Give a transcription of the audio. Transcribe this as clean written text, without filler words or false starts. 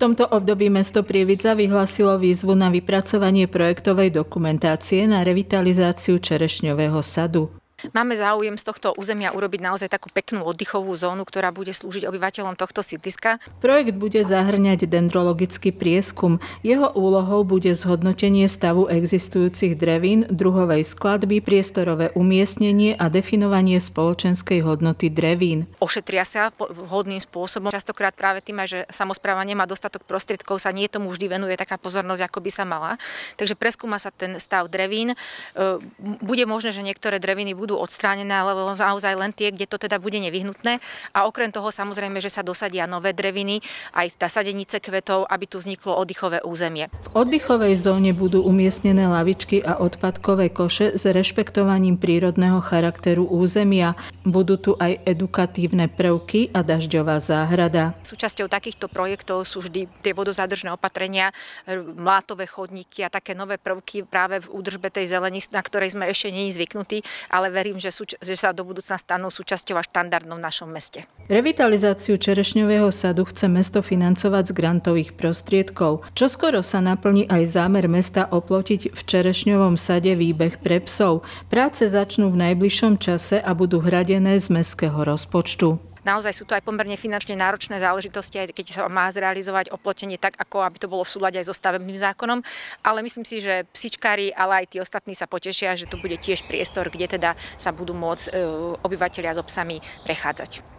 tomto období mesto Prievidza vyhlásilo výzvu na vypracovanie projektovej dokumentácie na revitalizáciu čerešňového sadu. Máme záujem z tohto územia urobiť naozaj takú peknú oddychovú zónu, ktorá bude slúžiť obyvateľom tohto sídliska. Projekt bude zahŕňať dendrologický prieskum. Jeho úlohou bude zhodnotenie stavu existujúcich drevín, druhovej skladby, priestorové umiestnenie a definovanie spoločenskej hodnoty drevín. Ošetria sa vhodným spôsobom. Častokrát práve tým, že samospráva nemá dostatok prostriedkov, sa nie tomu vždy venuje taká pozornosť, ako by sa mala. Takže preskúma sa ten stav drevín. Bude možné, že niektoré dreviny budú odstránené, ale naozaj len tie, kde to teda bude nevyhnutné. A okrem toho samozrejme, že sa dosadia nové dreviny, aj sadenice kvetov, aby tu vzniklo oddychové územie. V oddychovej zóne budú umiestnené lavičky a odpadkové koše s rešpektovaním prírodného charakteru územia. Budú tu aj edukatívne prvky a dažďová záhrada. Súčasťou takýchto projektov sú vždy tie vodozádržné opatrenia, mlátové chodníky a také nové prvky práve v údržbe tej zelení, na ktorej sme ešte nie zvyknutí, ale verím, že sa do budúcna stanú súčasťou a štandardom v našom meste. Revitalizáciu čerešňového sadu chce mesto financovať z grantových prostriedkov. Čoskoro sa naplní aj zámer mesta oplotiť v čerešňovom sade výbeh pre psov. Práce začnú v najbližšom čase a budú hradené z mestského rozpočtu. Naozaj sú to aj pomerne finančne náročné záležitosti, aj keď sa má zrealizovať oplotenie tak, ako aby to bolo v súlade aj so stavebným zákonom. Ale myslím si, že psičkári, ale aj tí ostatní sa potešia, že to bude tiež priestor, kde teda sa budú môcť obyvatelia s psami prechádzať.